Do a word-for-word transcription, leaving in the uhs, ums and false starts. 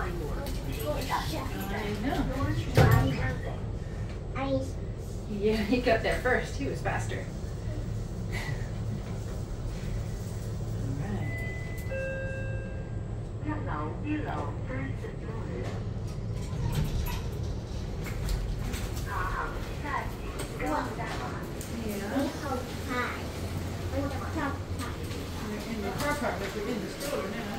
I know. Yeah, he got there first. He was faster. In the car park, but we're in the store now.